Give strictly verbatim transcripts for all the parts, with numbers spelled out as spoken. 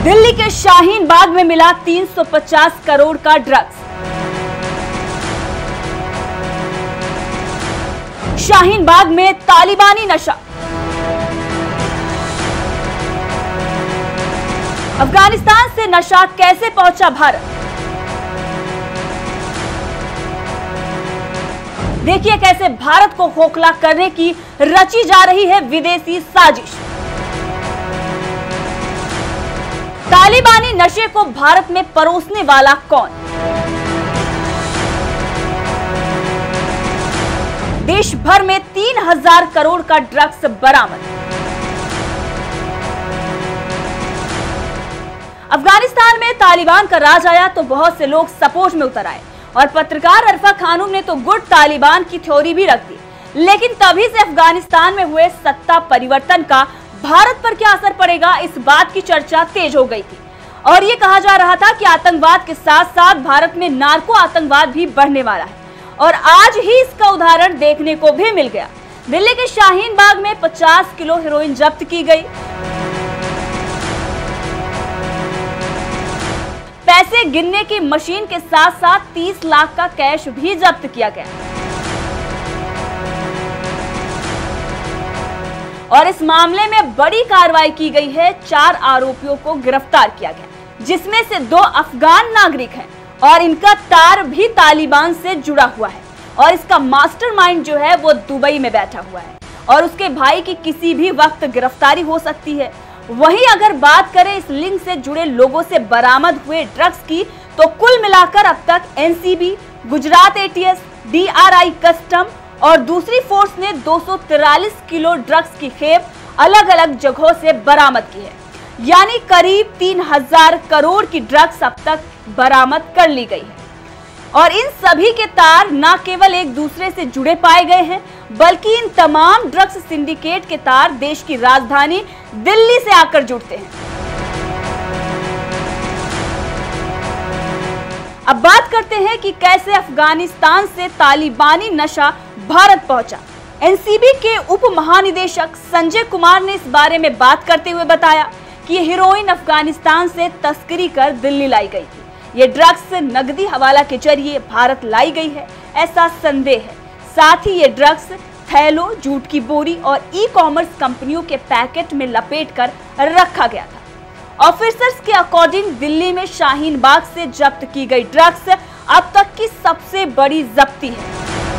दिल्ली के शाहीन बाग में मिला तीन सौ पचास करोड़ का ड्रग्स। शाहीन बाग में तालिबानी नशा। अफगानिस्तान से नशा कैसे पहुंचा भारत? देखिए कैसे भारत को खोखला करने की रची जा रही है विदेशी साजिश। तालिबानी नशे को भारत में परोसने वाला कौन? देश भर में तीन हजार करोड़ का ड्रग्स बरामद। अफगानिस्तान में तालिबान का राज आया तो बहुत से लोग सपोर्ट में उतर आए और पत्रकार अरफा खानूम ने तो गुड तालिबान की थ्योरी भी रख दी। लेकिन तभी से अफगानिस्तान में हुए सत्ता परिवर्तन का भारत पर क्या असर पड़ेगा, इस बात की चर्चा तेज हो गई थी और ये कहा जा रहा था कि आतंकवाद के साथ साथ भारत में नार्को आतंकवाद भी बढ़ने वाला है और आज ही इसका उदाहरण देखने को भी मिल गया। दिल्ली के शाहीन बाग में पचास किलो हेरोइन जब्त की गई। पैसे गिनने की मशीन के साथ साथ तीस लाख का कैश भी जब्त किया गया और इस मामले में बड़ी कार्रवाई की गई है। चार आरोपियों को गिरफ्तार किया गया जिसमें से दो अफगान नागरिक हैं और इनका तार भी तालिबान से जुड़ा हुआ है और इसका मास्टरमाइंड जो है वो दुबई में बैठा हुआ है और उसके भाई की किसी भी वक्त गिरफ्तारी हो सकती है। वहीं अगर बात करें इस लिंक से जुड़े लोगों से बरामद हुए ड्रग्स की तो कुल मिलाकर अब तक NCB, Gujarat ATS, DRI custom और दूसरी फोर्स ने दो सौ तिरालीस किलो ड्रग्स की खेप अलग अलग जगहों से बरामद की है। यानी करीब तीन हजार करोड़ की ड्रग्स अब तक बरामद कर ली गई है और इन सभी के तार न केवल एक दूसरे से जुड़े पाए गए हैं बल्कि इन तमाम ड्रग्स सिंडिकेट के तार देश की राजधानी दिल्ली से आकर जुड़ते हैं। अब बात करते हैं कि कैसे अफगानिस्तान से तालिबानी नशा भारत पहुंचा। एनसीबी के उप महानिदेशक संजय कुमार ने इस बारे में बात करते हुए बताया कि ये हेरोइन अफगानिस्तान से तस्करी कर दिल्ली लाई गई थी। ये ड्रग्स नकदी हवाला के जरिए भारत लाई गई है, ऐसा संदेह है। साथ ही ये ड्रग्स थैलों, जूट की बोरी और ई कॉमर्स कंपनियों के पैकेट में लपेटकर रखा गया था। ऑफिसर्स के अकॉर्डिंग दिल्ली में शाहीन बाग से जब्त की गई ड्रग्स अब तक की सबसे बड़ी जब्ती है।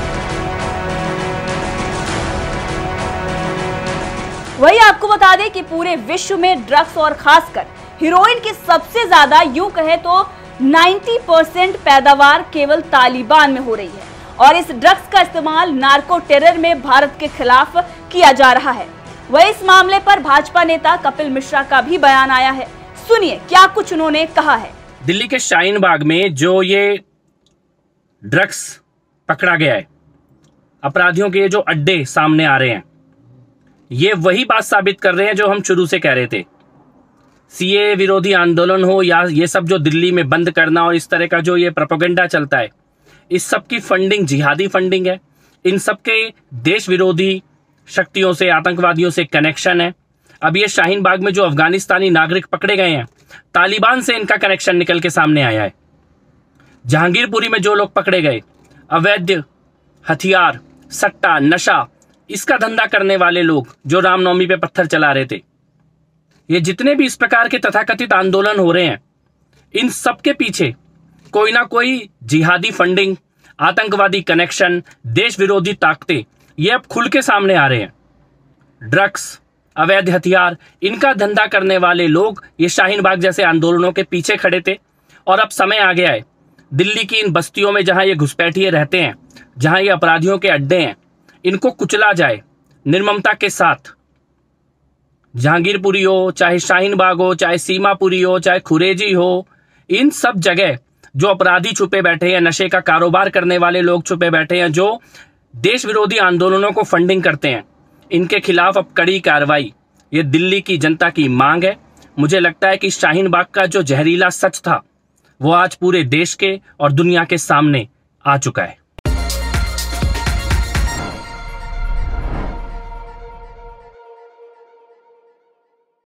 वही आपको बता दें कि पूरे विश्व में ड्रग्स और खासकर हीरोइन की सबसे ज्यादा यूं कहे तो नब्बे परसेंट पैदावार केवल तालिबान में हो रही है और इस ड्रग्स का इस्तेमाल नार्को टेरर में भारत के खिलाफ किया जा रहा है। वही इस मामले पर भाजपा नेता कपिल मिश्रा का भी बयान आया है। सुनिए क्या कुछ उन्होंने कहा है। दिल्ली के शाहीन बाग में जो ये ड्रग्स पकड़ा गया है, अपराधियों के जो अड्डे सामने आ रहे हैं, ये वही बात साबित कर रहे हैं जो हम शुरू से कह रहे थे। सीए विरोधी आंदोलन हो या ये सब जो दिल्ली में बंद करना और इस तरह का जो ये प्रोपेगेंडा चलता है, इस सब की फंडिंग जिहादी फंडिंग है। इन सब के देश विरोधी शक्तियों से, आतंकवादियों से कनेक्शन है। अब ये शाहीन बाग में जो अफगानिस्तानी नागरिक पकड़े गए हैं, तालिबान से इनका कनेक्शन निकल के सामने आया है। जहांगीरपुरी में जो लोग पकड़े गए, अवैध हथियार, सट्टा, नशा, इसका धंधा करने वाले लोग जो रामनवमी पे पत्थर चला रहे थे, ये जितने भी इस प्रकार के तथाकथित आंदोलन हो रहे हैं, इन सब के पीछे कोई ना कोई जिहादी फंडिंग, आतंकवादी कनेक्शन, देश विरोधी ताकतें ये अब खुल के सामने आ रहे हैं। ड्रग्स, अवैध हथियार, इनका धंधा करने वाले लोग ये शाहीन बाग जैसे आंदोलनों के पीछे खड़े थे और अब समय आ गया है दिल्ली की इन बस्तियों में जहां ये घुसपैठिए रहते हैं, जहां ये अपराधियों के अड्डे हैं, इनको कुचला जाए निर्ममता के साथ। जहांगीरपुरी हो, चाहे शाहीन बाग हो, चाहे सीमापुरी हो, चाहे खुरेजी हो, इन सब जगह जो अपराधी छुपे बैठे हैं, नशे का कारोबार करने वाले लोग छुपे बैठे हैं, जो देश विरोधी आंदोलनों को फंडिंग करते हैं, इनके खिलाफ अब कड़ी कार्रवाई, ये दिल्ली की जनता की मांग है। मुझे लगता है कि शाहीन बाग का जो जहरीला सच था वो आज पूरे देश के और दुनिया के सामने आ चुका है।